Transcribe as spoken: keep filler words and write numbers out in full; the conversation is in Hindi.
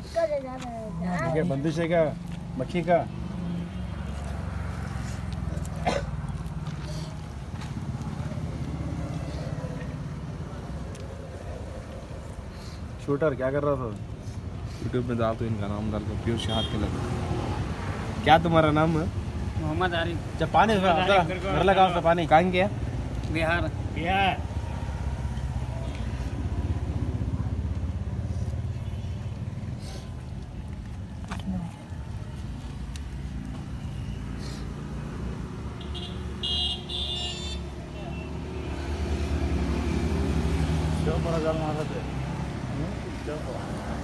क्या बंदिश है क्या मक्खी का? शूटर क्या कर रहा था? यूट्यूब में डाल तो इनका नाम डाल के पीयूष हाथ के लगा। क्या तुम्हारा नाम है? मोहम्मद आरिफ। जब पानी घर लगा उसका पानी कहाँ गया? बिहार। बिहार। क्यों बड़ा जाल मारा थे? क्यों?